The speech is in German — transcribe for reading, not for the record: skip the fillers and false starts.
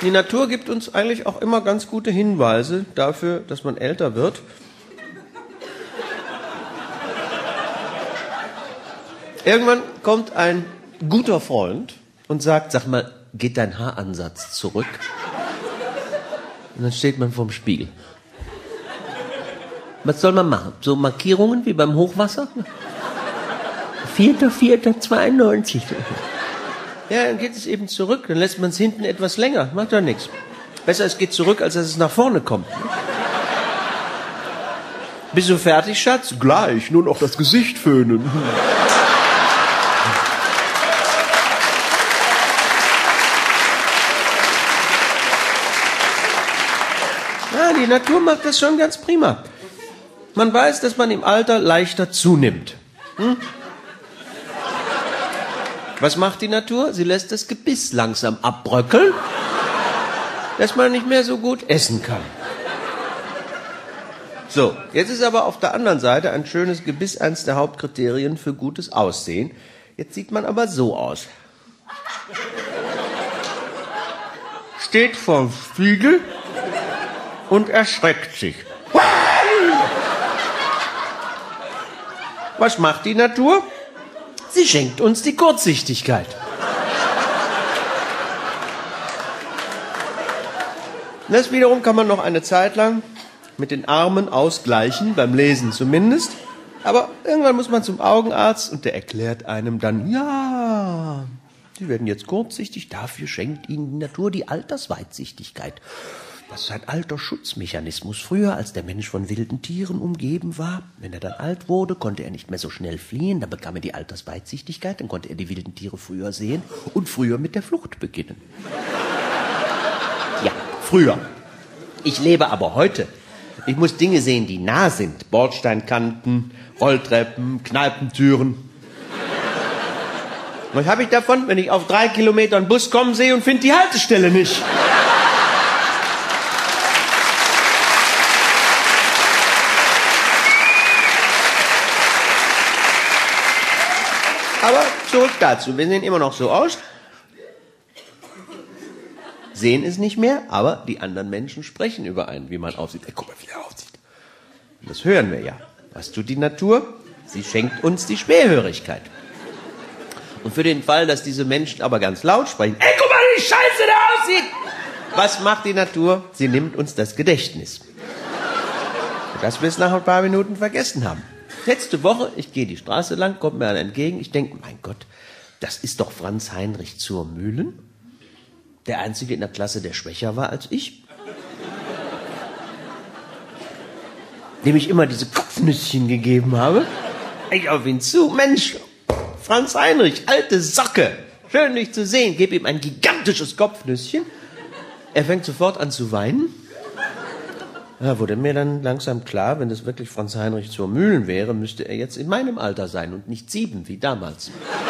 Die Natur gibt uns eigentlich auch immer ganz gute Hinweise dafür, dass man älter wird. Irgendwann kommt ein guter Freund und sagt, sag mal, geht dein Haaransatz zurück? Und dann steht man vorm Spiegel. Was soll man machen? So Markierungen wie beim Hochwasser? 4.4.92. Ja, dann geht es eben zurück. Dann lässt man es hinten etwas länger. Macht doch nichts. Besser, es geht zurück, als dass es nach vorne kommt. Bist du fertig, Schatz? Gleich, nur noch das Gesicht föhnen. Ja, die Natur macht das schon ganz prima. Man weiß, dass man im Alter leichter zunimmt. Was macht die Natur? Sie lässt das Gebiss langsam abbröckeln, dass man nicht mehr so gut essen kann. So, jetzt ist aber auf der anderen Seite ein schönes Gebiss eines der Hauptkriterien für gutes Aussehen. Jetzt sieht man aber so aus. Steht vorm Spiegel und erschreckt sich. Was macht die Natur? Sie schenkt uns die Kurzsichtigkeit. Das wiederum kann man noch eine Zeit lang mit den Armen ausgleichen, beim Lesen zumindest. Aber irgendwann muss man zum Augenarzt und der erklärt einem dann, ja, Sie werden jetzt kurzsichtig, dafür schenkt Ihnen die Natur die Altersweitsichtigkeit. Das ist ein alter Schutzmechanismus. Früher, als der Mensch von wilden Tieren umgeben war, wenn er dann alt wurde, konnte er nicht mehr so schnell fliehen, dann bekam er die Altersweitsichtigkeit, dann konnte er die wilden Tiere früher sehen und früher mit der Flucht beginnen. Ja, früher. Ich lebe aber heute. Ich muss Dinge sehen, die nah sind. Bordsteinkanten, Rolltreppen, Kneipentüren. Was habe ich davon, wenn ich auf 3 Kilometer einen Bus kommen sehe und finde die Haltestelle nicht? Aber zurück dazu. Wir sehen immer noch so aus. Sehen es nicht mehr, aber die anderen Menschen sprechen über einen, wie man aussieht. Ey, guck mal, wie er aussieht. Und das hören wir ja. Was tut die Natur? Sie schenkt uns die Schwerhörigkeit. Und für den Fall, dass diese Menschen aber ganz laut sprechen, ey, guck mal, wie scheiße der aussieht! Was macht die Natur? Sie nimmt uns das Gedächtnis. Dass wir es nach ein paar Minuten vergessen haben. Letzte Woche, ich gehe die Straße lang, kommt mir einer entgegen, ich denke, mein Gott, das ist doch Franz Heinrich zur Mühlen. Der Einzige in der Klasse, der schwächer war als ich. Dem ich immer diese Kopfnüsschen gegeben habe. Ich auf ihn zu, Mensch, Franz Heinrich, alte Socke, schön dich zu sehen, gebe ihm ein gigantisches Kopfnüsschen. Er fängt sofort an zu weinen. Ja, wurde mir dann langsam klar, wenn das wirklich Franz Heinrich zur Mühlen wäre, müsste er jetzt in meinem Alter sein und nicht 7 wie damals.